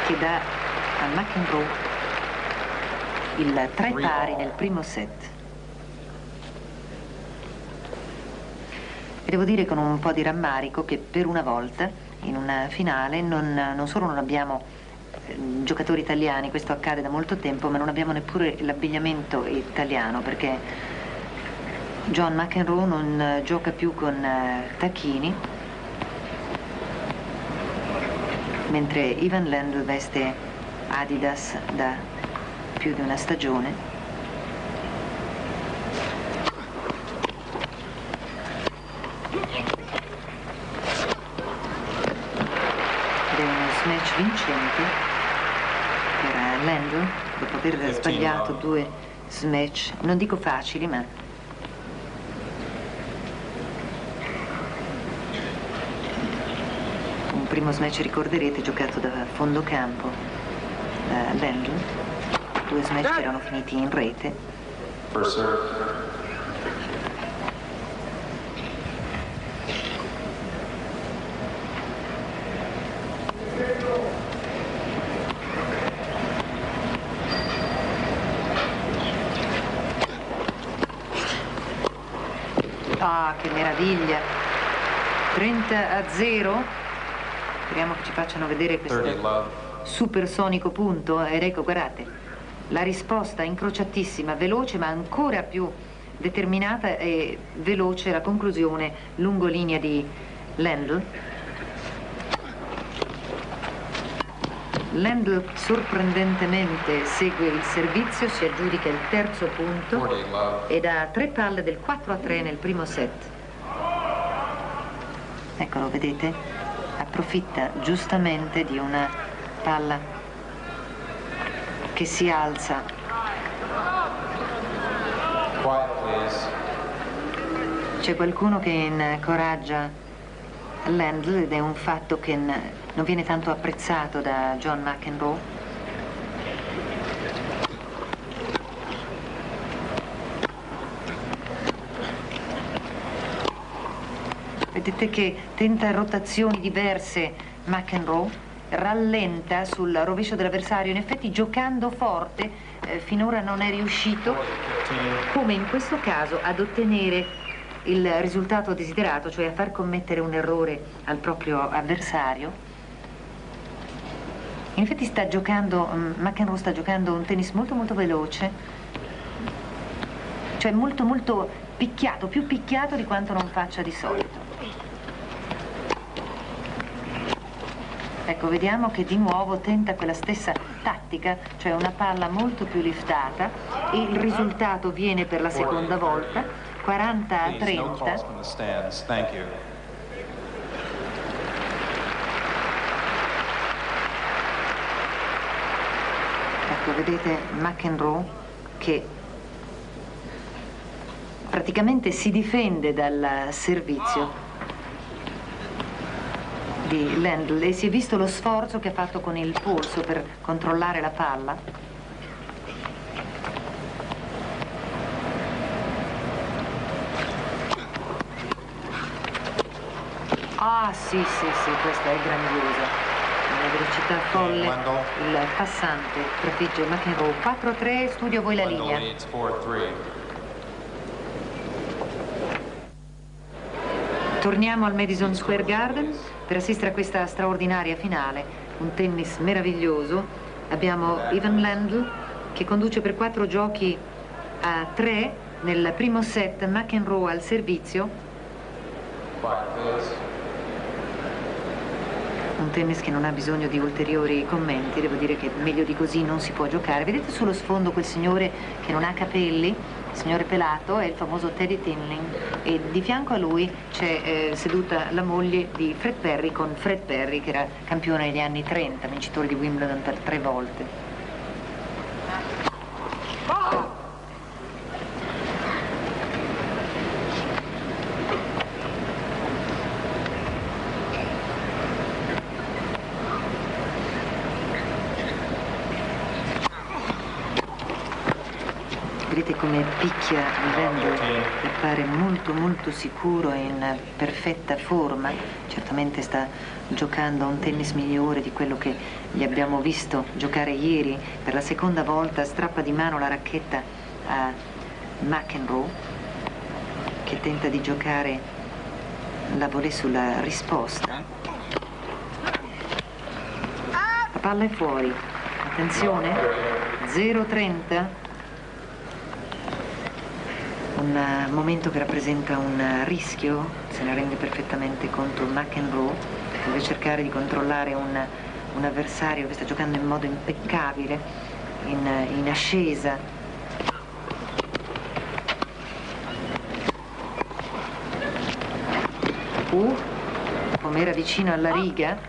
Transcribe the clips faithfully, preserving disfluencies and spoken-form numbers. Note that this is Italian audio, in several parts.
che dà a McEnroe il tre pari nel primo set. E devo dire con un po' di rammarico che per una volta in una finale non, non solo non abbiamo eh, giocatori italiani, questo accade da molto tempo, ma non abbiamo neppure l'abbigliamento italiano, perché John McEnroe non eh, gioca più con eh, tacchini, mentre Ivan Lendl veste Adidas da più di una stagione. Ed è uno smash vincente per Lendl, dopo aver sbagliato due smash, non dico facili, ma un primo smash, ricorderete, giocato da fondo campo da Lendl. Due smash che erano finiti in rete. Ah, che meraviglia! trenta a zero. Speriamo che ci facciano vedere questo supersonico punto. Ed ecco, guardate, la risposta incrociatissima, veloce, ma ancora più determinata e veloce la conclusione lungo linea di Lendl. Lendl sorprendentemente segue il servizio, si aggiudica il terzo punto ed ha tre palle del quattro a tre nel primo set. Eccolo, vedete? Approfitta giustamente di una palla che si alza. C'è qualcuno che incoraggia Lendl ed è un fatto che non viene tanto apprezzato da John McEnroe. Vedete che tenta rotazioni diverse McEnroe, rallenta sul rovescio dell'avversario, in effetti giocando forte eh, finora non è riuscito, come in questo caso, ad ottenere il risultato desiderato, cioè a far commettere un errore al proprio avversario. In effetti sta giocando, um, McEnroe sta giocando un tennis molto molto veloce, cioè molto molto picchiato, più picchiato di quanto non faccia di solito. Ecco, vediamo che di nuovo tenta quella stessa tattica, cioè una palla molto più liftata, e il risultato viene per la seconda volta, quaranta a trenta. Ecco, vedete McEnroe che praticamente si difende dal servizio di Lendl e si è visto lo sforzo che ha fatto con il polso per controllare la palla. Ah sì, sì, sì, questa è grandiosa. Una velocità folle. Il passante trafigge McEnroe. quattro a tre, studio voi la linea. Torniamo al Madison Square Garden per assistere a questa straordinaria finale, un tennis meraviglioso. Abbiamo Ivan Lendl che conduce per quattro giochi a tre nel primo set, McEnroe al servizio. Un tennis che non ha bisogno di ulteriori commenti, devo dire che meglio di così non si può giocare. Vedete sullo sfondo quel signore che non ha capelli? Il signore pelato è il famoso Teddy Tinling e di fianco a lui c'è eh, seduta la moglie di Fred Perry con Fred Perry, che era campione negli anni trenta, vincitore di Wimbledon per tre volte. Vedete come picchia vivendo, appare molto molto sicuro e in perfetta forma. Certamente sta giocando a un tennis migliore di quello che gli abbiamo visto giocare ieri. Per la seconda volta strappa di mano la racchetta a McEnroe, che tenta di giocare la volée sulla risposta. La palla è fuori. Attenzione, zero trenta. Un momento che rappresenta un rischio, se ne rende perfettamente conto McEnroe, deve cercare di controllare un, un avversario che sta giocando in modo impeccabile, in, in ascesa. Uh, come era vicino alla riga.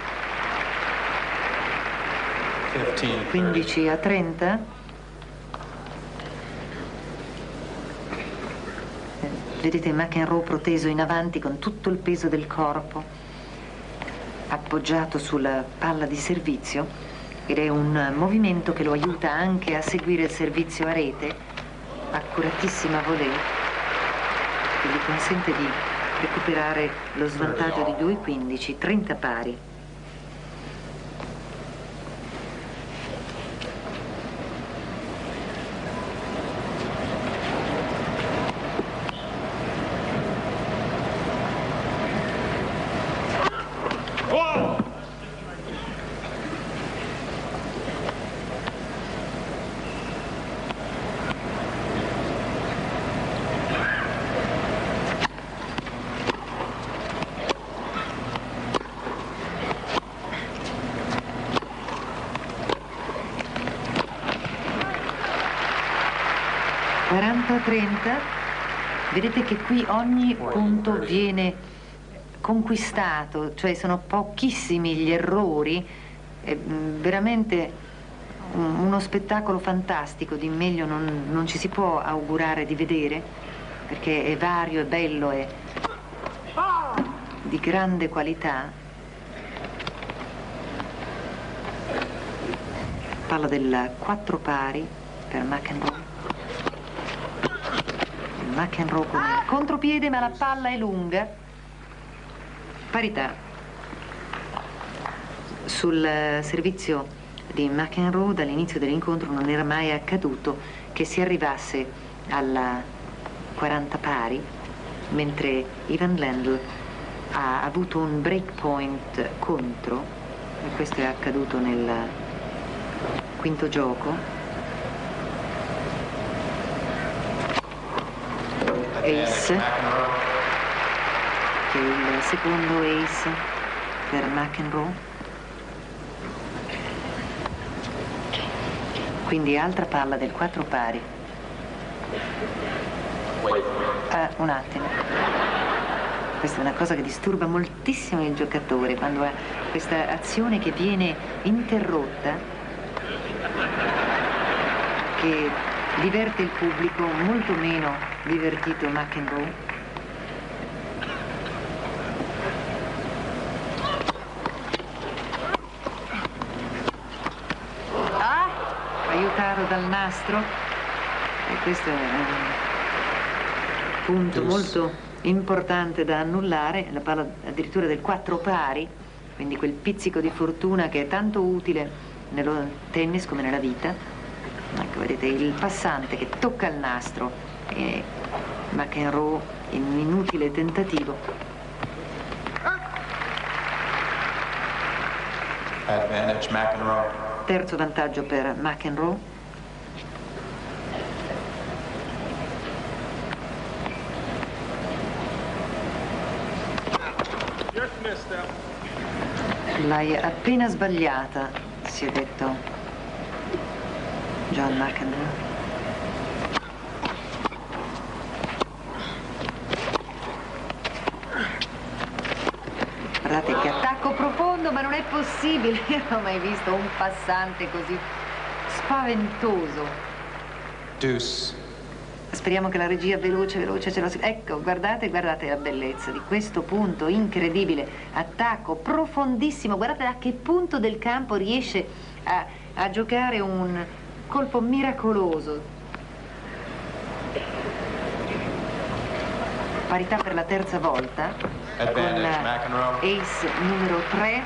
quindici a trenta. Vedete McEnroe proteso in avanti con tutto il peso del corpo, appoggiato sulla palla di servizio, ed è un movimento che lo aiuta anche a seguire il servizio a rete, accuratissima volée, che gli consente di recuperare lo svantaggio di due quindici, trenta pari. quaranta a trenta, vedete che qui ogni punto viene conquistato, cioè sono pochissimi gli errori, è veramente uno spettacolo fantastico, di meglio non, non ci si può augurare di vedere, perché è vario, è bello, è di grande qualità. Palla del quattro pari per McEnroe. McEnroe con il contropiede, ma la palla è lunga. Parità. Sul servizio di McEnroe dall'inizio dell'incontro non era mai accaduto che si arrivasse alla quaranta pari, mentre Ivan Lendl ha avuto un break point contro, e questo è accaduto nel quinto gioco. Ace, che è il secondo ace per McEnroe. Quindi altra palla del quattro pari. Ah, un attimo. Questa è una cosa che disturba moltissimo il giocatore, quando ha questa azione che viene interrotta, che diverte il pubblico, molto meno divertito McEnroe. Ah, aiutato dal nastro, e questo è un punto molto importante da annullare. La palla addirittura del quattro pari, quindi quel pizzico di fortuna che è tanto utile nello tennis come nella vita. Ecco, vedete il passante che tocca il nastro e McEnroe in un inutile tentativo. Advantage McEnroe. Terzo vantaggio per McEnroe. L'hai appena sbagliata, si è detto John McEnroe. Guardate che attacco profondo, ma non è possibile. Io non ho mai visto un passante così spaventoso. Deuce. Speriamo che la regia veloce, veloce ce lo si... Ecco, guardate, guardate la bellezza di questo punto incredibile. Attacco profondissimo. Guardate a che punto del campo riesce a, a giocare un colpo miracoloso. parità per la terza volta, Advantage, con McEnroe. ace numero tre.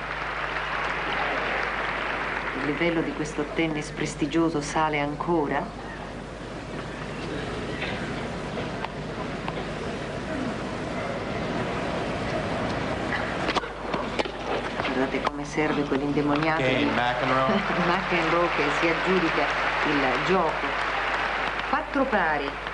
Il livello di questo tennis prestigioso sale ancora. Guardate come serve quell'indemoniato di McEnroe. McEnroe che si aggiudica il gioco. Quattro pari.